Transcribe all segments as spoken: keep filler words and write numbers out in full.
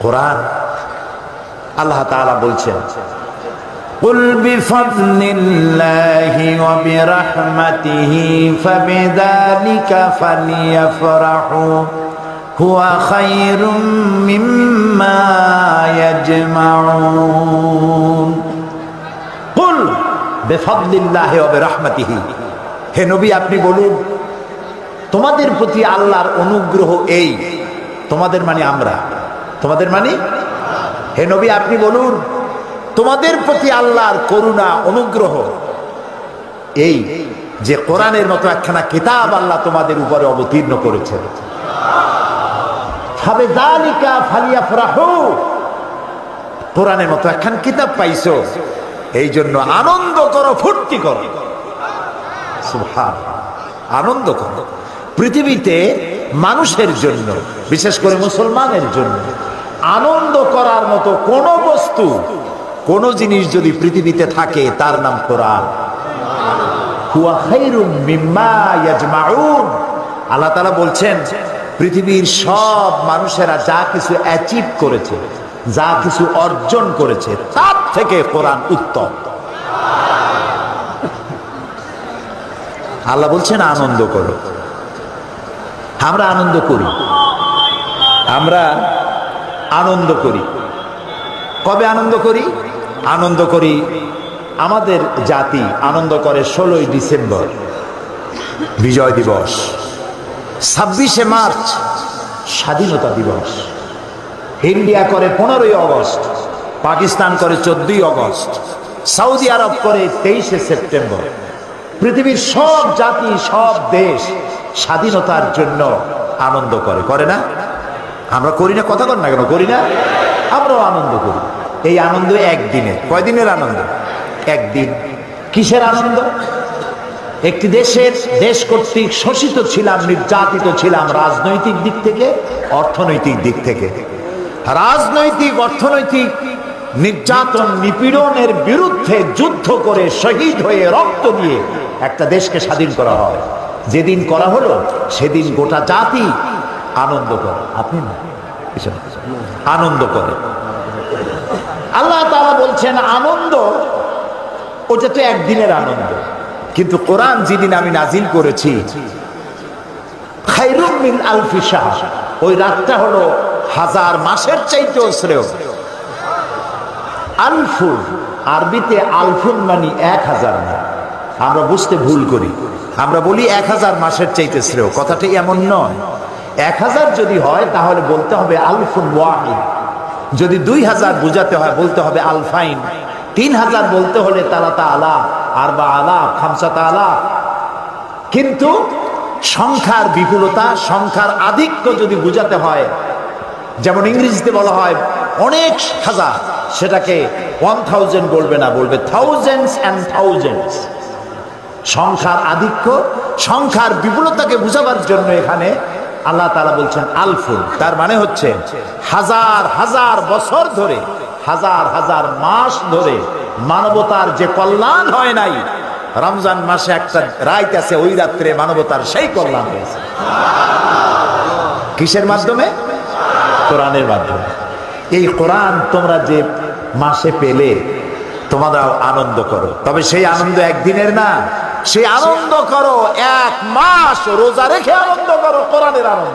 কোরআন আল্লাহ তাআলা বলছেন কুল বিফাদলিল্লাহি ওয়া বিরাহমাতিহি ফাবিযালিকা ফালইফরাহু হুয়া খায়রুম মিম্মা ইয়াজমাউন। কুল বিফাদলিল্লাহি ওয়া বিরাহমাতিহি, হে নবী আপনি বলুন তোমাদের প্রতি আল্লাহর অনুগ্রহ এই, তোমাদের মানে আমরা, তোমাদের মানে হে নবী আপনি বলুন তোমাদের প্রতি আল্লাহর করুণা অনুগ্রহ এই যে কোরআনের মতো একখানা কিতাব আল্লাহ তোমাদের উপরে অবতীর্ণ করেছেন। ফাবিযালিকা ফালইফরাহু, কোরআনের মতো একখান কিতাব পাইছো এই জন্য আনন্দ করো, ফুর্তি করো। সুবহানাল্লাহ, আনন্দ করো। পৃথিবীতে মানুষের জন্য, বিশেষ করে মুসলমানের জন্য আনন্দ করার মতো কোন বস্তু, কোন জিনিস যদি পৃথিবীতে থাকে তার নাম কোরআন। হুয়া খায়রুম মিম্মা ইয়াজমাউন, আল্লাহ তাআলা বলছেন পৃথিবীর সব মানুষেরা যা কিছু অ্যাচিভ করেছে, যা কিছু অর্জন করেছে তার থেকে কোরআন উত্তম। আল্লাহ বলছেন আনন্দ করো। আমরা আনন্দ করি, আমরা আনন্দ করি। কবে আনন্দ করি? আনন্দ করি আমাদের জাতি আনন্দ করে ষোলোই ডিসেম্বর বিজয় দিবস, ছাব্বিশে মার্চ স্বাধীনতা দিবস, ইন্ডিয়া করে পনেরোই আগস্ট, পাকিস্তান করে চোদ্দই আগস্ট, সৌদি আরব করে তেইশে সেপ্টেম্বর। পৃথিবীর সব জাতি, সব দেশ স্বাধীনতার জন্য আনন্দ করে, করে না? আমরা করি না? কথা বল না কেন, করি না? আমরাও আনন্দ করি। এই আনন্দ একদিনের। কয়দিনের আনন্দ? একদিন। কিসের আনন্দ? একটি দেশের দেশ কর্তৃক শোষিত ছিলাম, নির্যাতিত ছিলাম রাজনৈতিক দিক থেকে, অর্থনৈতিক দিক থেকে। রাজনৈতিক অর্থনৈতিক নির্যাতন নিপীড়নের বিরুদ্ধে যুদ্ধ করে শহীদ হয়ে রক্ত দিয়ে একটা দেশকে স্বাধীন করা হয়। যেদিন করা হলো সেদিন গোটা জাতি আনন্দ করে। আপনি না, আনন্দ করে। আল্লাহ তাআলা বলছেন আনন্দ ওটা তো একদিনের আনন্দ, কিন্তু কোরআন যেদিন আমি নাজিল করেছি খায়রুম মিন আলফি শাহর, ওই রাতটা হলো হাজার মাসের চাইতেও শ্রেয়। আলফুন আরবিতে আলফুন মানে এক হাজার না, আমরা বুঝতে ভুল করি, আমরা বলি এক হাজার মাসের চাইতে শ্রেয়। কথাটা এমন নয়। এক হাজার যদি হয় তাহলে বলতে হবে আলফুন ওয়াহিদ, যদি দুই হাজার বুঝাতে হয় বলতে হবে আলফাইন, তিন হাজার বলতে হলে তালাতা আলা, আরবা আলা, খামসাতা আলা। কিন্তু সংখ্যার বিপুলতা, সংখ্যার আধিক্য যদি বুঝাতে হয়, যেমন ইংরেজিতে বলা হয় অনেক হাজার, সেটাকে ওয়ান থাউজেন্ড বলবে না, বলবে থাউজেন্ডস অ্যান্ড থাউজেন্ডস। সংখ্যার আধিক্য, সংখ্যার বিপুলতাকে বুঝাবার জন্য এখানে আল্লাহ তাআলা বলছেন আলফুন, তার মানে হচ্ছে হাজার হাজার বছর ধরে, হাজার হাজার মাস ধরে মানবতার যে কল্যাণ হয় নাই, রমজান মাসে একটা রাত আছে, ওই রাত্রে মানবতার সেই কল্যাণ হয়েছে। কিসের মাধ্যমে? কোরআনের মাধ্যমে। এই কোরআন তোমরা যে মাসে পেলে তোমরা আনন্দ করো, তবে সেই আনন্দ একদিনের না, সেই আনন্দ করো এক মাস রোজা রেখে আনন্দ করো, কোরআনের আনন্দ।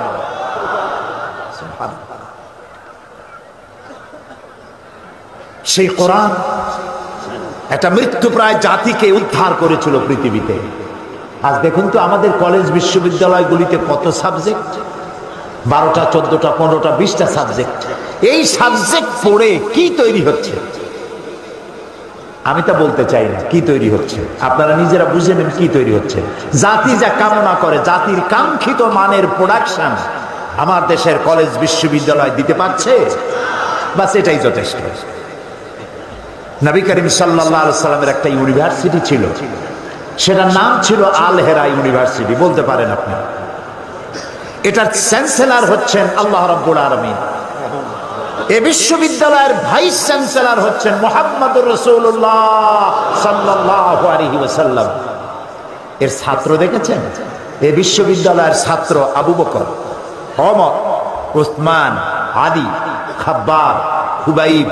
সেই কোরআন একটা মৃত্যুপ্রায় জাতিকে উদ্ধার করেছিল পৃথিবীতে। আজ দেখুন তো আমাদের কলেজ বিশ্ববিদ্যালয়গুলিতে কত সাবজেক্ট, বারোটা চোদ্দটা পনেরোটা বিশটা সাবজেক্ট। এই সাবজেক্ট পড়ে কি তৈরি হচ্ছে আমি তা বলতে চাই না, কি তৈরি হচ্ছে আপনারা নিজেরা বুঝে নেন কি তৈরি হচ্ছে। জাতি যা কামনা করে, জাতির কাঙ্ক্ষিত মানের প্রোডাকশন আমার দেশের কলেজ বিশ্ববিদ্যালয় দিতে পারছে, বাস এটাই যথেষ্ট। নবী করিম সাল্লাল্লাহু আলাইহি সাল্লামের একটা ইউনিভার্সিটি ছিল, সেটার নাম ছিল আল হেরা ইউনিভার্সিটি, বলতে পারেন আপনি। এটার চ্যান্সেলর হচ্ছেন আল্লাহ রাব্বুল আলামিন। এই বিশ্ববিদ্যালয়ের ভাইস চ্যান্সেলর হচ্ছেন মুহাম্মদুর রাসূলুল্লাহ সাল্লাল্লাহু আলাইহি ওয়াসাল্লাম। এর ছাত্র দেখেছেন? এই বিশ্ববিদ্যালয়ের ছাত্র আবু বকর, ওমর, উসমান, আলী, খাব্বাব, খুবাইব,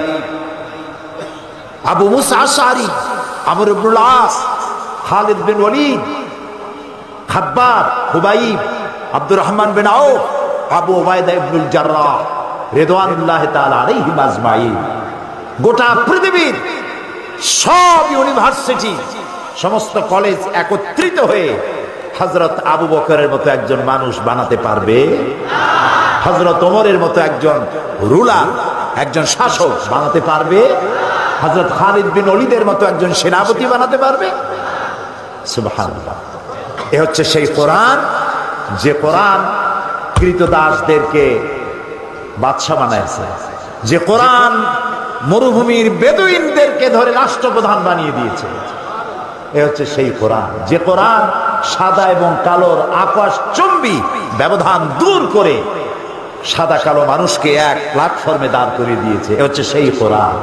আবু মুসা আশআরী, আমর ইবনুল আস, খালিদ বিন ওয়ালিদ, খাব্বাব, খুবাইব, আব্দুর রহমান বিন আউফ, আবু উবাইদা ইবনুল জাররাহ রিদওয়ানুল্লাহি তাআলা আলাইহিম আজমাইন। গোটা পৃথিবীর সব ইউনিভার্সিটি, সমস্ত কলেজ একত্রিত হয়ে হযরত আবু বকরের মতো একজন মানুষ বানাতে পারবে? হযরত ওমরের মতো একজন রুলার, একজন শাসক বানাতে পারবে? হযরত খালিদ বিন ওয়ালিদের মতো একজন সেনাপতি বানাতে পারবে? সুবহানাল্লাহ। এ হচ্ছে সেই কোরআন, যে কোরআন কৃতদাসদেরকে বাদশা বানাইছে, যে কোরআন মরুভূমির বেদুইনদেরকে ধরে রাষ্ট্রপ্রধান বানিয়ে দিয়েছে। এ হচ্ছে সেই কোরআন, যে কোরআন সাদা এবং কালোর আকাশচুম্বী ব্যবধান দূর করে সাদা কালো মানুষকে এক প্ল্যাটফর্মে দাঁড় করিয়ে দিয়েছে। এ হচ্ছে সেই কোরআন।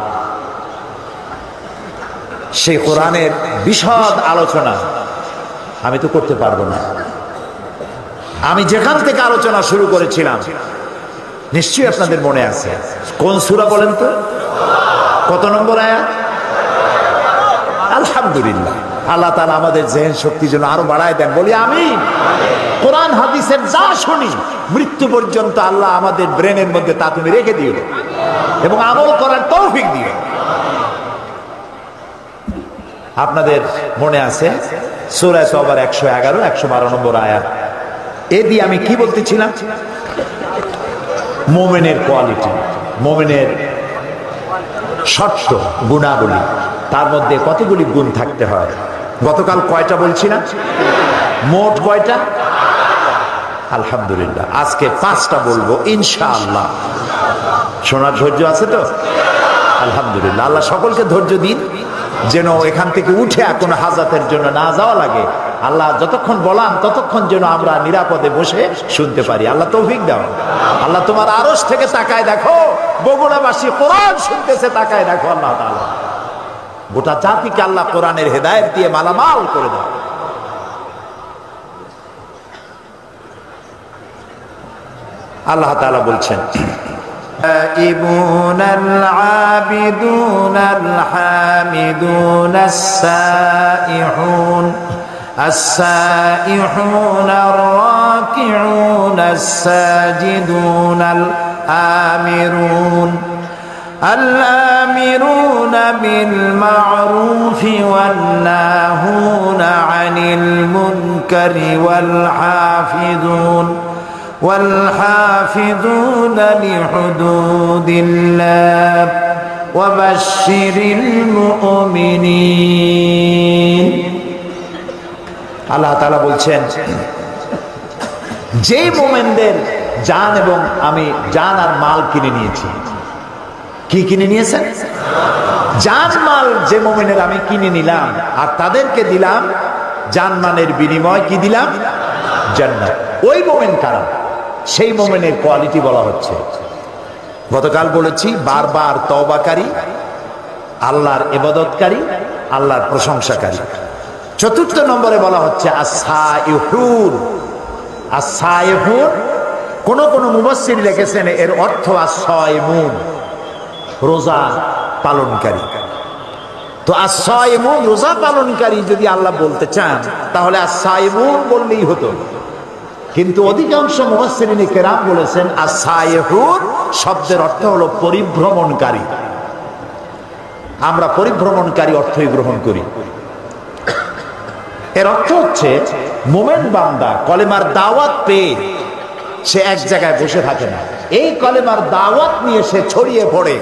সেই কোরআনের বিশদ আলোচনা আমি তো করতে পারবো না। আমি যেখান থেকে আলোচনা শুরু করেছিলাম নিশ্চয়ই আপনাদের মনে আছে। কোন সূরা বলেন তো? কত নম্বর আয়াত? আলহামদুলিল্লাহ, আল্লাহ তাআলা আমাদের জেহেন শক্তি যেন আরো বাড়ায় দেন, বলি আমিন। কোরআন হাদিসের যা শুনি মৃত্যু পর্যন্ত আল্লাহ আমাদের ব্রেনের মধ্যে তা তুমি রেখে দিও এবং আমল করার তৌফিক দিও। আপনাদের মনে আছে সূরা তওবার একশো এগারো একশো বারো নম্বর আয়াত। এ দিয়ে আমি কি বলতেছিলাম? মুমিনের কোয়ালিটি, মুমিনের শর্ত, গুণাবলী, তার মধ্যে কতগুলি গুণ থাকতে হয়। গতকাল কয়টা বলছি না? মোট কয়টা? আলহামদুলিল্লাহ, আজকে পাঁচটা বলবো ইনশাআল্লাহ। শোনার ধৈর্য আছে তো? আলহামদুলিল্লাহ, আল্লাহ সকলকে ধৈর্য দিন, যেন এখান থেকে উঠে কোনো হাজাতের জন্য না যাওয়া লাগে। আল্লাহ যতক্ষণ বলান ততক্ষণ যেন আমরা নিরাপদে বসে শুনতে পারি। আল্লাহ তৌফিক দাও। আল্লাহ তোমার আরশ থেকে তাকায় দেখো, বগুড়াবাসী কোরআন শুনতেছে, তাকায় দেখো আল্লাহ তাআলা। গোটা জাতিকে আল্লাহ কোরআনের হেদায়েত দিয়ে মালামাল করে দাও। আল্লাহ তাআলা বলছেন, التائبون العابدون الحامدون السائحون السائحون الراكعون الساجدون الآمرون الآمرون بالمعروف والناهون عن المنكر والحافظون والحافظون لحدود الله وبشر المؤمنين। আল্লাহ তাআলা বলছেন, যে মুমিনদের জান এবং আমি জান আর মাল কিনে নিয়েছি। কি কিনে নিয়েছেন? জান মাল যে মুমিনের আমি কিনে নিলাম আর তাদেরকে দিলাম জানমালের বিনিময় কি দিলাম? জান্নাত। ওই মুমিন কারা? সেই মুমিনের কোয়ালিটি বলা হচ্ছে। গতকাল বলেছি বারবার তওবাকারী, আল্লাহর ইবাদতকারী, আল্লাহর প্রশংসাকারী। চতুর্থ নম্বরে বলা হচ্ছে আস-সাইহুন। আস-সাইহুন কোন কোন মুফাসসির লিখেছেন এর অর্থ আস-সাইমুন, রোজা পালনকারী। তো আস-সাইমুন রোজা পালনকারী যদি আল্লাহ বলতে চান তাহলে আস-সাইমুন বললেই হতো, কিন্তু অধিকাংশ মুফাসসিরিনে কেরাম বলেছেন আস-সাইহুন শব্দের অর্থ হলো পরিভ্রমণকারী। আমরা পরিভ্রমণকারী অর্থই গ্রহণ করি। এর অর্থ হচ্ছে মুমিন বান্দা কলেমার দাওয়াত পেয়ে সে এক জায়গায় বসে থাকে না, এই কলেমার দাওয়াত নিয়ে সে ছড়িয়ে পড়ে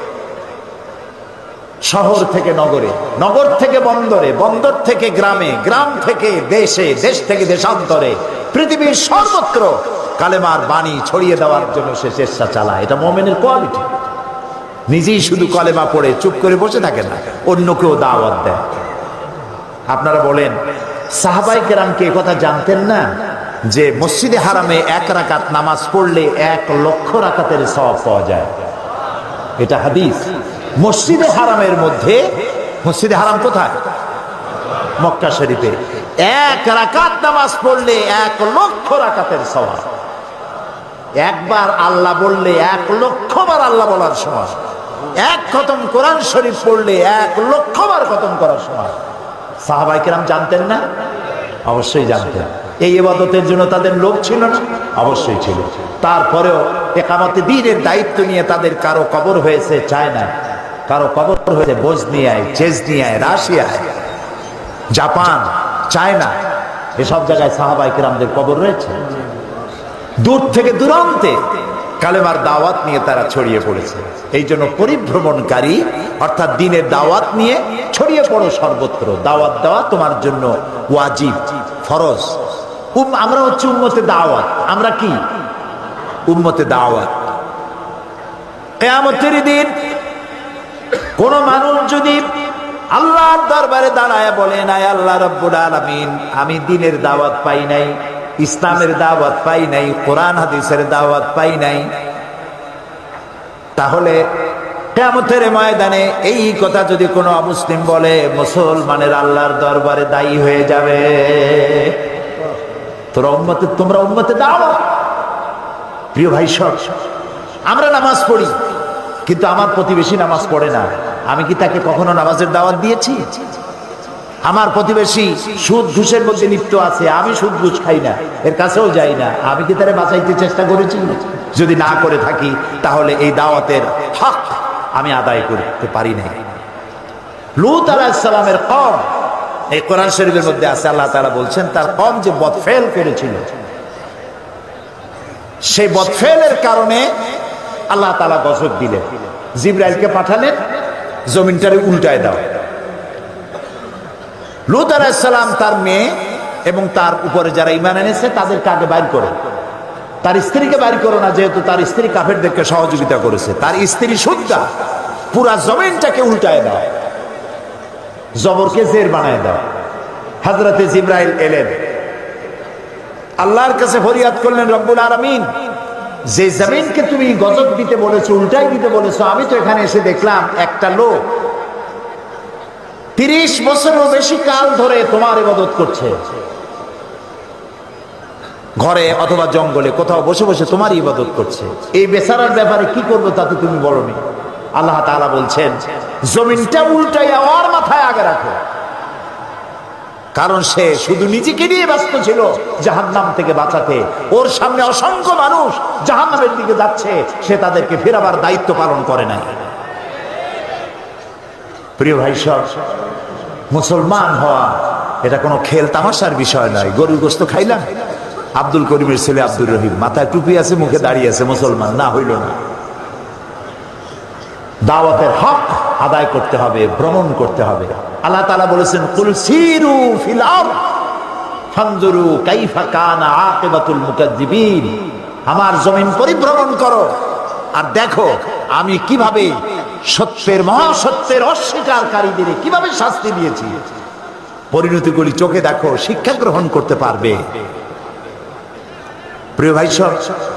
শহর থেকে নগরে, নগর থেকে বন্দরে, বন্দর থেকে গ্রামে, গ্রাম থেকে দেশে, দেশ থেকে দেশান্তরে, পৃথিবীর সর্বত্র কালেমার বাণী ছড়িয়ে দেওয়ার জন্য সে চেষ্টা চালায়। এটা মুমিনের কোয়ালিটি। নিজেই শুধু কলেমা পড়ে চুপ করে বসে থাকে না, অন্যকেও দাওয়াত দেয়। আপনারা বলেন সাহাবায়ে কেরাম কি কথা জানতেন না যে মসজিদে হারামে এক রাকাত নামাজ পড়লে এক লক্ষ রাকাতের সওয়াব পাওয়া যায়? এটা হাদিস। মসজিদে হারামের মধ্যে, মসজিদে হারাম কোথায়? মক্কা শরীফে। এক রাকাত নামাজ পড়লে এক লক্ষ রাকাতের সওয়াব। একবার আল্লাহ বললে এক লক্ষ বার আল্লাহ বলার সময়, এক খতম কোরআন শরীফ পড়লে এক লক্ষ বার খতম করার সময়। সাহাবায়ে কেরাম জানতেন না? অবশ্যই জানতেন। এই ইবাদতের জন্য তাদের লোভ ছিল না? অবশ্যই ছিল। তারপরেও ইকামতে দ্বীনের দায়িত্ব নিয়ে তাদের কারো কবর হয়েছে চায়না, কারো কবর হয়েছে বসনিয়ায়, চেচনিয়ায়, রাশিয়ায়, জাপান, চায়না, এসব জায়গায় সাহাবায়ে কেরামদের কবর রয়েছে। দূর থেকে দূরান্তে কালেমার দাওয়াত নিয়ে তারা ছড়িয়ে পড়েছে। এই জন্য পরিভ্রমণকারী অর্থাৎ দ্বীনের দাওয়াত নিয়ে ছড়িয়ে পড়ো সর্বত্র। দাওয়াত দেওয়া তোমার জন্য ওয়াজিব, ফরজ। আমরা হচ্ছে উম্মতে দাওয়াত। আমরা কি? উম্মতে দাওয়াত। কিয়ামতের দিন কোন মানুষ যদি আল্লাহর দরবারে দাঁড়ায় বলেন, আয় আল্লাহ রাব্বুল আলামিন, আমি দ্বীনের দাওয়াত পাই নাই, ইসলামের দাওয়াত পাই নাই, কোরআন হাদিসের দাওয়াত পাই নাই, তাহলে কিয়ামতের ময়দানে এই কথা যদি কোনো অমুসলিম বলে, মুসলমানের আল্লাহর দরবারে দায়ী হয়ে যাবে। তোরা উম্মতে, তোমরা উম্মতে দাওয়াত। প্রিয় ভাই সব, আমরা নামাজ পড়ি, কিন্তু আমার প্রতিবেশী নামাজ পড়ে না। আমি কি তাকে কখনো নামাজের দাওয়াত দিয়েছি? আমার প্রতিবেশী সুদ ঘুষের মধ্যে লিপ্ত আছে, আমি সুদ ঘুষ খাই না, এর কাছেও যাই না, আমি কি তারে বাঁচাইতে চেষ্টা করেছি? যদি না করে থাকি তাহলে এই দাওয়াতের হক আমি আদায় করতে পারি না। লূত আলাইহিস সালামের কওম, এই কোরআন শরীফের মধ্যে আছে, আল্লাহ তাআলা বলছেন তার কওম যে বদফেল করেছিল, সেই বদফেলের কারণে আল্লাহ তাআলা গজব দিলেন, জিবরাইলকে পাঠালেন, জমিনটারে উল্টায় দাও। লূত আলাইহিস সালাম তার মেয়ে এবং তার উপরে যারা ঈমান এনেছে তাদেরকে আগে বাইর করে, তার স্ত্রীকে বাইর করো না, যেহেতু তার স্ত্রী কাফেরদেরকে সহযোগিতা করেছে। তার স্ত্রী সুদ্দা, পুরা জমিনটাকে উল্টায় দাও, জবরকে জের বানায় দাও। হযরতে জিবরাইল এলেন, আল্লাহর কাছে ফরিয়াদ করলেন, রব্বুল আলামিন, যে জমিনকে তুমি গজব দিতে বলেছো, উল্টাই দিতে বলেছো, আমি তো এখানে এসে দেখলাম একটা লোক তিরিশ বছরেরও বেশি কাল ধরে তোমার ইবাদত করছে, ঘরে অথবা জঙ্গলে কোথাও বসে বসে তোমার ইবাদত করছে। এই বেচারার ব্যাপারে কি করবো তা তো তুমি বলোনি। আল্লাহ তাআলা বলছেন, জমিনটা উল্টাইয়া ওর মাথায় আগে রাখো, কারণ সে শুধু নিজেকে নিয়ে ব্যস্ত ছিল জাহান্নাম থেকে বাঁচাতে। ওর সামনে অসংখ্য মানুষ জাহান্নামের দিকে যাচ্ছে, সে তাদেরকে ফেরাবার দায়িত্ব পালন করে নাই। প্রিয় ভাই সব, মুসলমান হওয়া এটা কোনো খেল তামাশার বিষয় নয়। গরুর গোশত খাইলাম, আব্দুল করিমের ছেলে আব্দুর রহিম, মাথায় টুপি আছে, মুখে দাঁড়িয়ে আছে, মুসলমান না হইল না। দাওয়াতের হক আদায় করতে হবে, ভ্রমণ করতে হবে। আল্লাহ তাআলা বলেছেন, কুল সিরু ফিল আরদ ফানজুরু কাইফা কানা আকিবাতুল মুকাজ্জিবিন, আমার জমিন পরিভ্রমণ করো আর দেখো আমি কিভাবে সত্যের, মহাসত্যের অস্বীকারীদের কিভাবে শাস্তি দিয়েছি। পরিণতিগুলি চোখে দেখো, শিক্ষা গ্রহণ করতে পারবে। প্রিয় ভাই সব,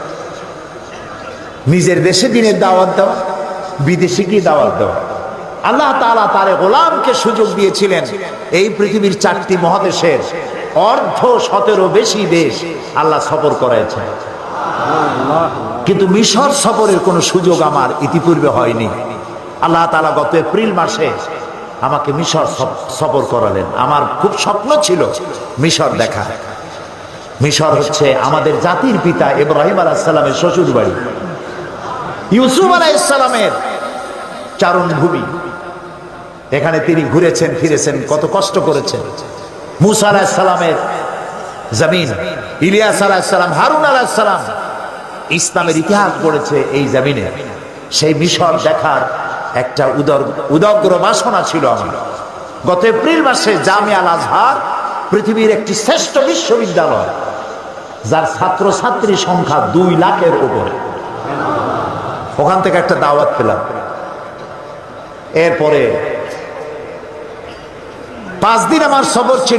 নিজের দেশে দ্বীনের দাওয়াত দেওয়া, বিদেশে গিয়ে দাওয়াত দেওয়া। আল্লাহ তাআলা তার গোলামকে সুযোগ দিয়েছিলেন এই পৃথিবীর চারটি মহাদেশের অর্ধ শতেরও বেশি দেশ আল্লাহ সফর করাইছেন, কিন্তু মিশর সফরের কোনো সুযোগ আমার ইতিপূর্বে হয়নি। আল্লাহ তাআলা গত এপ্রিল মাসে আমাকে মিশর সফর করালেন। আমার খুব স্বপ্ন ছিল মিশর দেখা। মিশর হচ্ছে আমাদের জাতির পিতা ইব্রাহিম আলাইহিস সালামের শ্বশুর বাড়ি, ইউসুফ আলাইহিস সালামের চারণ ভূমি। এখানে তিনি ঘুরেছেন ফিরেছেন, কত কষ্ট করেছেন। মুসা আলাইহিস সালামের জমিন, ইলিয়াস আলাইহিস সালাম, হারুন আলাইহিস সালাম ইসলামের ইতিহাস গড়েছে এই জমিনে। সেই মিশর দেখার একটা উদর উদগ্র বাসনা ছিল আমার। গত এপ্রিল মাসে জামিয়া আল আজহার পৃথিবীর একটি শ্রেষ্ঠ বিশ্ববিদ্যালয়, যার ছাত্র ছাত্রী সংখ্যা দুই লাখের উপরে, ওখান থেকে একটা দাওয়াত পেলাম। এরপরে পাঁচ দিন আমার সফর ছিল।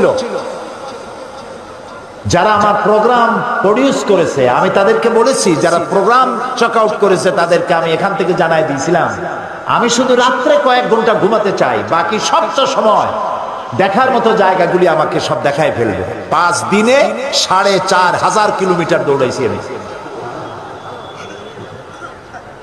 যারা আমার প্রোগ্রাম প্রডিউস করেছে আমি তাদেরকে বলেছি, যারা প্রোগ্রাম চেক আউট করেছে তাদেরকে আমি এখান থেকে জানাই দিয়েছিলাম, আমি শুধু রাত্রে কয়েক ঘন্টা ঘুমাতে চাই, বাকি সবটা সময় দেখার মতো জায়গাগুলি আমাকে সব দেখায় ফেলবে। পাঁচ দিনে সাড়ে চার হাজার কিলোমিটার দৌড়াইছি আমি।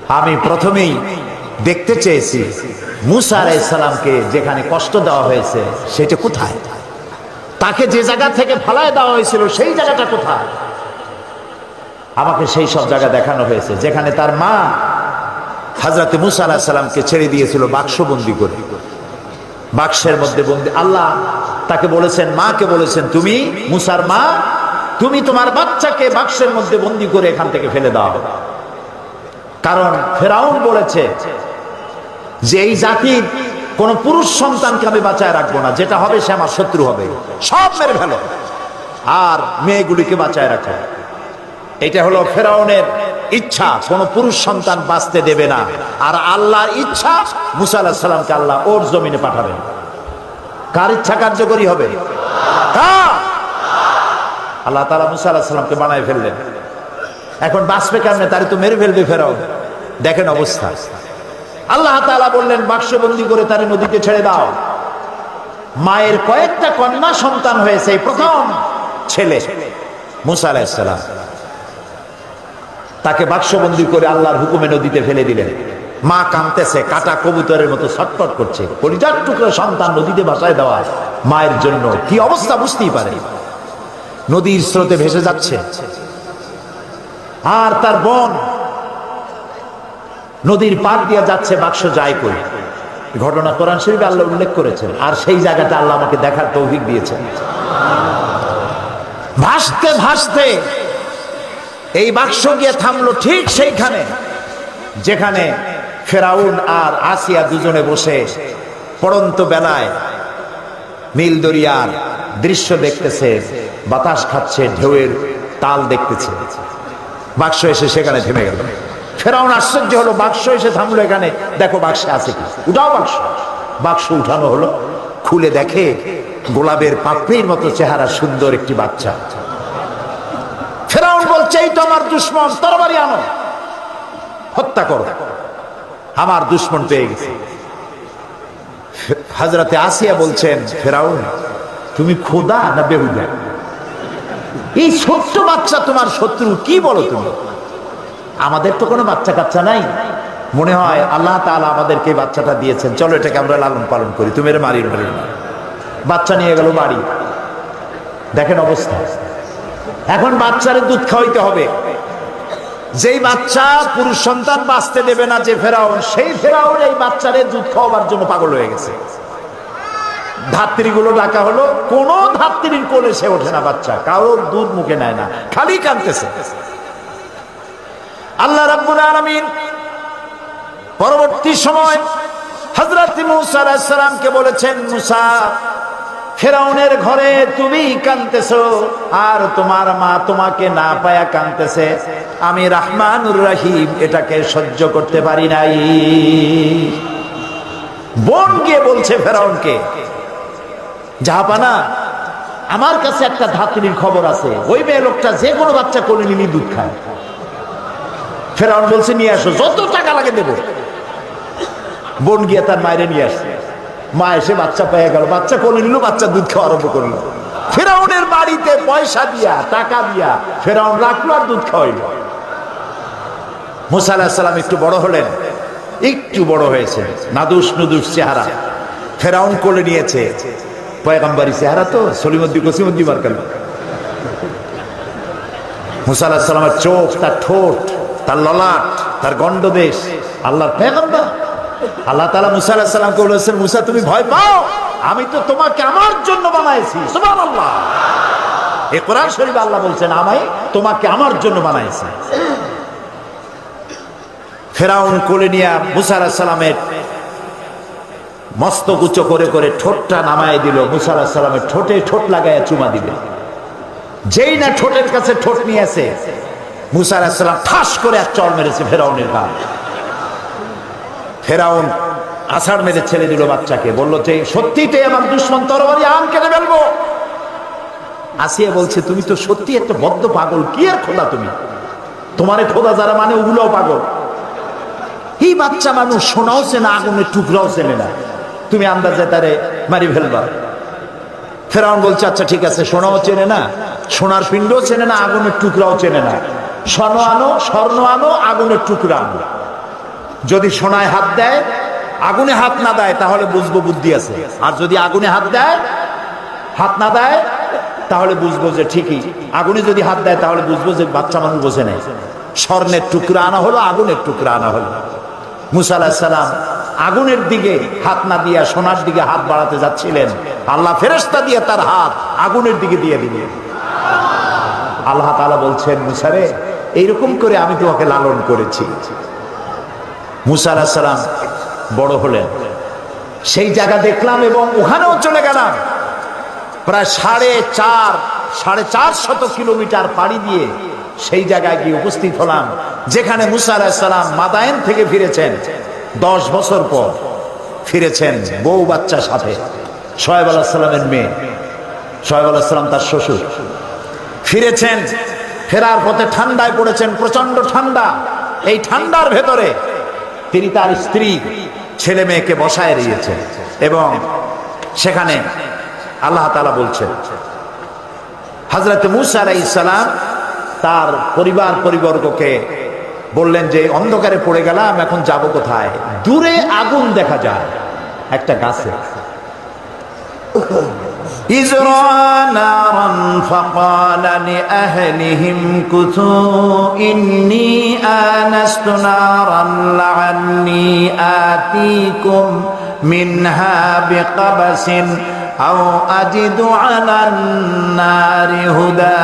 আমি প্রথমেই দেখতে চেয়েছি মুসা আলাইহিস সালামকে যেখানে কষ্ট দেওয়া হয়েছে সেটা কোথায়, তাকে যে জায়গা থেকে ফালায় দেওয়া হয়েছিল সেই জায়গাটা কোথায়। আমাকে সেই সব জায়গা দেখানো হয়েছে যেখানে তার মা হযরত মুসা আলাইহিস সালামকে ছেড়ে দিয়েছিল বাক্সবন্দি করে, বাক্সের মধ্যে বন্দি। আল্লাহ তাকে বলেছেন, মাকে বলেছেন, তুমি মুসার মা, তুমি তোমার বাচ্চাকে বাক্সের মধ্যে বন্দি করে এখান থেকে ফেলে দাও। কারণ ফেরাউন বলেছে যে এই জাতির কোন পুরুষ সন্তানকে আমি বাঁচায় রাখবো না, যেটা হবে সে আমার শত্রু হবে, সব মেরে ফেলো আর মেয়েগুলিকে বাঁচায় রাখো। এটা হলো ফেরাউনের ইচ্ছা, কোন পুরুষ সন্তান বাঁচতে দেবে না। আর আল্লাহর ইচ্ছা মুসা আলাইহিস সালামকে আল্লাহ ওর জমিনে পাঠাবেন। কার ইচ্ছা কার্যকরী হবে? আল্লাহ তাআলা মুসা আলাইহিস সালামকে বানায় ফেললেন। এখন বাঁচবে কেমনে? তারে তো মেরে ফেলবে ফেরাউন। দেখেন অবস্থা। আল্লাহ তাআলা বললেন বাক্সবন্দি করে তারে নদীতে ছেড়ে দাও। মায়ের কয়েকটা কন্যা সন্তান হয়েছে, প্রথম ছেলে মুসা আলাইহিস সালাম, তাকে বাক্সবন্দি করে আল্লাহর হুকুমে নদীতে ফেলে দিলেন। মা কাঁদতেছে, কাটা কবুতরের মতো ছটফট করছে। কলিজার টুকরো সন্তান নদীতে ভাসায় দেওয়া মায়ের জন্য কি অবস্থা বুঝতেই পারে। নদীর স্রোতে ভেসে যাচ্ছে আর তার বোন নদীর পার দিয়ে যাচ্ছে, বাক্স যায় কই। ঘটনা কোরআন শরীফে আল্লাহ উল্লেখ করেছেন, আর সেই জায়গাটা আল্লাহ আমাকে দেখার তৌফিক দিয়েছেন। ভাসতে ভাসতে এই বাক্স গিয়ে থামলো ঠিক সেইখানে যেখানে ফেরাউন আর আসিয়া দুজনে বসে পড়ন্ত বেলায় নীল দরিয়ার দৃশ্য দেখতেছে, বাতাস খাচ্ছে, ঢেউয়ের তাল দেখতেছে। বাক্স এসে সেখানে থেমে গেল। ফেরাউন আশ্চর্য হলো, বাক্স এসে থামলো এখানে, দেখো বাক্সে আছে কি, উঠাও বাক্স। বাক্স উঠানো হলো, খুলে দেখে গোলাপের পাপড়ির মতো চেহারা সুন্দর একটি বাচ্চা। ফেরাউন বলছে এই তো আমার দুশমন, তরবারি আনো, হত্যা করো, আমার দুশমন পেয়ে গেছে। হযরতে আসিয়া বলছেন, ফেরাউন তুমি খোদা না বেহুদা? এই ছোট্ট বাচ্চা তোমার শত্রু, কি বলো তুমি? আমাদের তো কোনো বাচ্চা কাচ্চা নাই, মনে হয় আল্লাহ তাআলা আমাদেরকে বাচ্চাটা দিয়েছেন, চলো এটাকে আমরা লালন পালন করি, তুমি এর মারি মারি না। বাচ্চা নিয়ে গেল বাড়ি। দেখেন অবস্থা। এখন বাচ্চারে দুধ খাওয়াইতে হবে। যেই বাচ্চা পুরুষ সন্তান বাঁচতে দেবে না যে ফেরাউন, সেই ফেরাউন এই বাচ্চারে দুধ খাওয়াবার জন্য পাগল হয়ে গেছে। ধাত্রীগুলো ডাকা হলো, কোন ধাত্রীর কোলে সে ওঠে না, বাচ্চা কারোর দুধ মুখে নেয় না, খালি কাঁদতেছে। আল্লাহ রাব্বুল আলামিন পরবর্তী সময় হযরত মুসা আলাইহিস সালামকে বলেছেন, মুসা ফেরাউনের ঘরে তুমি কাঁদতেছো আর তোমার মা তোমাকে না পায়া কাঁদতেছে, আমি রহমানুর রহিম এটাকে সহ্য করতে পারি নাই। বোন গিয়ে বলছে ফেরাউনকে, জাহাপানা আমার কাছে একটা ধাত্রীর খবর আছে, ওই মেয়ে লোকটা যে কোনো বাচ্চা কোলে নিয়ে দুধ খায়। ফেরাউন বলছে নিয়ে আসো, যত টাকা লাগে দেবো। বোন গিয়ে তার মায়েরে নিয়ে আসছে। মা এসে বাচ্চা পেয়ে গেল, বাচ্চা কোলে নিল, বাচ্চা দুধ খাওয়া আরম্ভ করলো। ফেরাউনের বাড়িতে পয়সা দিয়া টাকা দিয়া ফেরাউন রাখলো আর দুধ খাওয়াইল। মুসা আলাইহিস সালাম একটু বড় হলেন, একটু বড় হয়েছে, নাদুস নুদুস চেহারা। ফেরাউন কোলে নিয়েছে, পয়গম্বরী চেহারা তো, সলিমুদ্দিন কসিমুদ্দিন মার্কাল। মুসা আলাইহিস সালামের চোখ, তার ঠোঁট, তার ললাট, তার গন্ডদেশ, আল্লাহর পয়গম্বর। আল্লাহ তাআলা মুসা আলাইহিস সালামকে বলেছেন, মুসা তুমি ভয় পাও, আমি তো তোমাকে আমার জন্য বানাইছি। সুবহানাল্লাহ। এই কোরআন শরীফে আল্লাহ বলছেন, আমি তোমাকে আমার জন্য বানাইছি। ফেরাউন কোলে নিয়ে মুসা আলাইহিস সালামের মস্তক উঁচু করে করে ঠোঁটটা নামায় দিল। মুসা আলাইহিস সালামের ঠোঁটে ঠোঁট লাগায় চুমা দিবে। যেই না ঠোঁটের কাছে ঠোঁট নিয়েছে, মুসা আলাইহিস সালাম ঠাস করে এক চড় মেরেছে ফেরাউনের গায়ে। ফেরাউন আছাড় মেরে ছেড়ে দিল বাচ্চাকে, বললো যে সত্যিটাই আমার দুশমন, তরবারি আম কেটে ফেলবো। আসিয়া বলছে, তুমি তো সত্যি একটা বদ্ধ পাগল, কি আর খোদা তুমি, তোমারে খোদা যারা মানে ওগুলোও পাগল। এই বাচ্চা মানুষ সোনাও চেনে, আগুনের টুকরাও চেনে না, তুমি আন্দাজে তারে মারি ফেলবা। ফেরাউন বলছে, আচ্ছা ঠিক আছে, সোনাও চেনে না, সোনার পিণ্ডও চেনে না, আগুনের টুকরাও চেনে না, স্বর্ণ আনো, স্বর্ণ আনো, আগুনের টুকরা আনো। যদি সোনায় হাত দেয়, আগুনে হাত না দেয়, তাহলে বুঝবো বুদ্ধি আছে। আর যদি আগুনে হাত দেয়, হাত না দেয়, তাহলে বুঝবো যে ঠিকই। আগুনে যদি হাত দেয় তাহলে বুঝবো যে বাচ্চা মানুষ বোঝে নেই। স্বর্ণের টুকরা আনা হলো, আগুনের টুকরা আনা হলো। মুসা আলাইহিস সালাম আগুনের দিকে হাত না দিয়ে সোনার দিকে হাত বাড়াতে যাচ্ছিলেন, আল্লাহ ফেরেশতা দিয়ে তার হাত আগুনের দিকে দিয়ে দিলেন। আল্লাহ তাআলা বলছেন, মুসা রে, এইরকম করে আমি তোমাকে লালন করেছি। মুসা আলাইহিস সালাম বড় হলেন, সেই জায়গা দেখলাম এবং ওখানেও চলে গেলাম। প্রায় সাড়ে চার সাড়ে চার শত কিলোমিটার পাড়ি দিয়ে সেই জায়গায় গিয়ে উপস্থিত হলাম, যেখানে মুসা আলাইহিস সালাম মাদায়েন থেকে ফিরেছেন। দশ বছর পর ফিরেছেন বউ বাচ্চার সাথে। শোয়েব আলাইহিস সালামের মেয়ে, শোয়েব আলাইহিস সালাম তার শ্বশুর, ফিরেছেন। ফেরার পথে ঠান্ডায় পড়েছেন, প্রচন্ড ঠান্ডা। এই ঠান্ডার ভেতরে তিনি তার স্ত্রী ছেলে মেয়েকে বসায় রেখেছেন এবং সেখানে আল্লাহ তাআলা বলছেন, হযরত মুসা আলাইহিস সালাম তার পরিবার পরিবর্গকে বললেন যে অন্ধকারে পড়ে গেলাম, এখন যাব কোথায়? দূরে আগুন দেখা যায় একটা গাছে। ইজরা নারান ফাকালা লিআহলিহিম কুতু ইন্নী আনাস্তু নারান লাআল্লী আতীকুম মিনহা বিকাবাসিন আও আজিদু আলান নারি হুদা।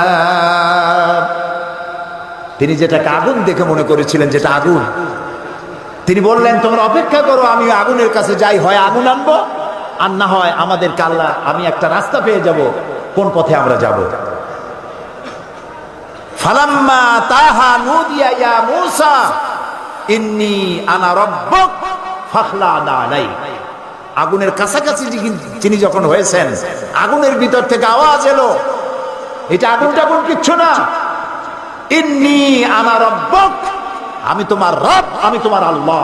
তিনি যেটাকে আগুন দেখে মনে করেছিলেন যেটা আগুন, তিনি বললেন তোমরা অপেক্ষা করো, আমি আগুনের কাছে যাই, হয় আগুন আনবো আর না হয় আমাদের আল্লাহ, আমি একটা রাস্তা পেয়ে যাব কোন পথে আমরা যাব। ফালাম্মা তাহা নুদিয়া ইয়া মূসা ইন্নী আনা রাব্বুক ফাখলা আলাই। আগুনের কাছাকাছি যিনি যখন হয়েছেন, আগুনের ভিতর থেকে আওয়াজ এলো, এটা আগুন টাগুন কিচ্ছু না, ইন্নী আনা রাব্বুক, আমি তোমার রব, আমি তোমার আল্লাহ।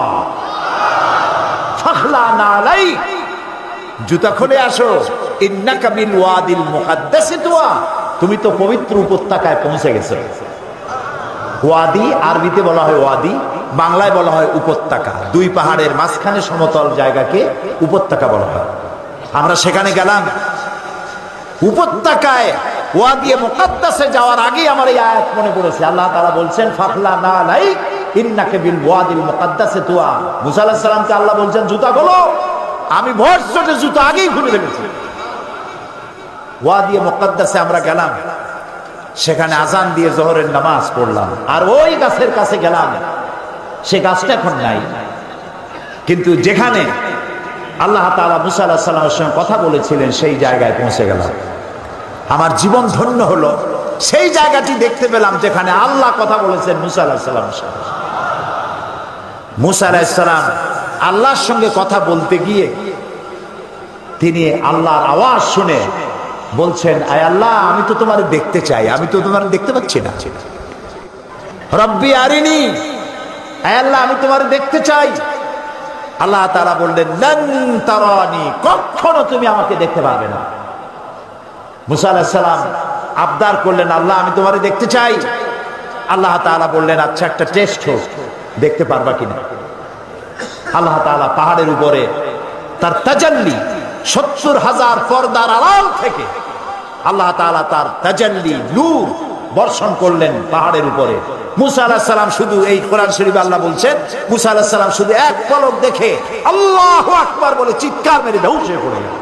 ফাখলা আলাই, জুতা খুলে আসো। ইন্নাকা বিল ওয়াদিল মুকাদ্দাসি তুয়া, তুমি তো পবিত্র উপত্যকায় পৌঁছে গেছো। ওয়াদি আরবিতে বলা হয় ওয়াদি, বাংলায় বলা হয় উপত্যকা। দুই পাহাড়ের মাঝখানে সমতল জায়গাকে উপত্যকা বলা হয়। আমরা সেখানে গেলাম। উপত্যকায় ওয়াদি মুকাদ্দাসে যাওয়ার আগে আমার এই আয়াত মনে পড়েছে। আল্লাহ তাআলা বলছেন ফাখলা আলাই ইন্নাকা বিল ওয়াদিল মুকাদ্দাসি তুয়া। মুসা আলাইহিস সালামকে আল্লাহ বলছেন জুতা খোলো। আমি ভর চটে জুতা আগেই খুলে ফেলেছি। ওয়াদি মুকাদ্দাসে আমরা গেলাম, সেখানে আজান দিয়ে জোহরের নামাজ পড়লাম। আর ওই গাছের কাছে গেলাম, সে গাছটা এখন নাই, কিন্তু যেখানে আল্লাহ তাআলা মুসা আলাইহিস সালামের সঙ্গে কথা বলেছিলেন সেই জায়গায় পৌঁছে গেলাম। আমার জীবন ধন্য হলো, সেই জায়গাটি দেখতে পেলাম যেখানে আল্লাহ কথা বলেছেন মুসা আলাইহিস সালামের সঙ্গে। মুসা আলাইহিস সালাম আল্লাহর সঙ্গে কথা বলতে গিয়ে তিনি আল্লাহর আওয়াজ শুনে বলছেন, আয় আল্লাহ, আমি তো তোমার দেখতে চাই, আমি তো তোমার দেখতে পাচ্ছি না। রব্বি আরিনি, আয় আল্লাহ, আমি তোমার দেখতে চাই। আল্লাহ তাআলা বললেন, লান তারানি, কখনো তুমি আমাকে দেখতে পারবে না। মুসা আলাইহিস সালাম আবদার করলেন, আল্লাহ, আমি তোমার দেখতে চাই। আল্লাহ তাআলা বললেন, আচ্ছা, একটা টেস্ট হোক, দেখতে পারবা কিনা। আল্লাহ তাআলা পাহাড়ের উপরে তার তাজাল্লি, সত্তর হাজার পর্দার আড়াল থেকে আল্লাহ তাআলা তার তাজাল্লি নূর বর্ষণ করলেন পাহাড়ের উপরে। মুসা আলাইহিস সালাম শুধু, এই কোরআন শরীফে আল্লাহ বলছেন, মুসা আলাইহিস সালাম শুধু এক পলক দেখে আল্লাহু আকবার বলে চিৎকার মেরে বেহুশ হয়ে পড়ে গেলেন।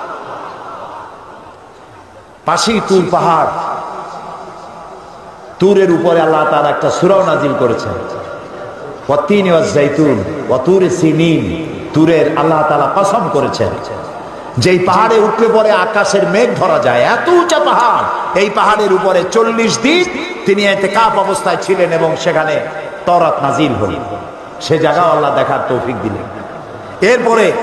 পাশেই তুর পাহাড়, তুরের উপরে আল্লাহ তাআলা একটা সূরা নাযিল করেছেন, ওয়াতিন ওয়াজ জাইতুন ওয়া তুর সিনিন। তুরের আল্লাহ তাআলা কসম করেছেন, যেই পাহাড়ে উঠলে পরে আকাশের মেঘ ধরা যায়, এত উঁচা পাহাড়। এই পাহাড়ের উপরে চল্লিশ দিন তিনি ইতিকাফ অবস্থায় ছিলেন এবং সেখানে তওরাত নাযিল হল। সে জায়গা আল্লাহ দেখার তৌফিক দিলেন। এরপরে